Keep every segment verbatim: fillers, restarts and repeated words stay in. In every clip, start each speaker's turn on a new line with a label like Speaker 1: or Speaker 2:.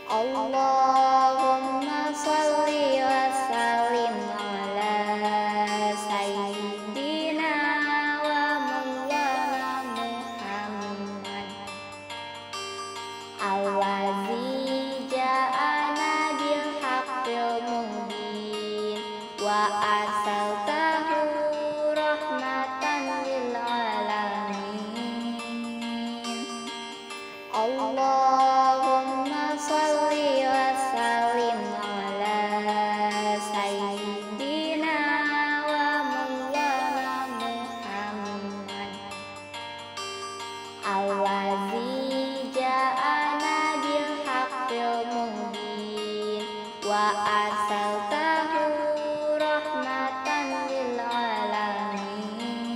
Speaker 1: Allahumma sholli wa sallim ala sayyidina wa maulana Muhammad allazi ja'ana bil haqqil mubin wa arsaltahu rahmatan lil alamin. Allahumma sholli wa sallim ala sayyidina wa maulana Muhammad allazi ja'ana bil haqqil mubin wa arsaltahu rahmatan lil alamin.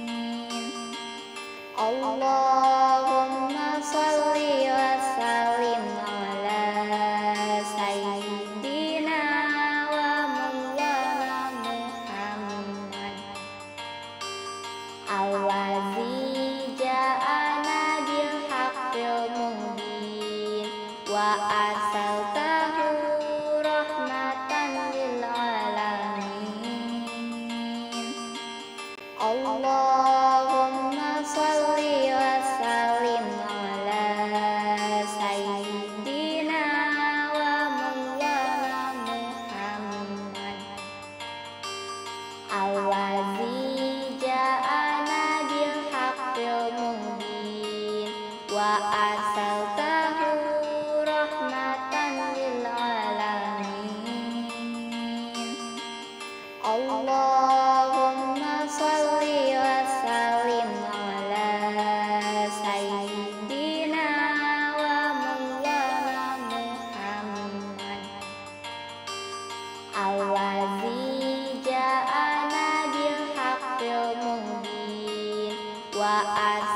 Speaker 1: Allahumma sholli wa sallim ala sayyidina wa maulana Muhammad allazi ja'ana bil haqqil mubin wa arsaltahu rahmatan lil alamin. Allahumma sholli wa sallim ala sayyidina wa maulana Muhammad allazi ja'ana bil haqqil mubin wa arsaltahu rahmatan lil alamin. Allahumma sholli wa sallim ala sayyidina wa maulana Muhammad allazi ja'ana bil haqqil mubin wa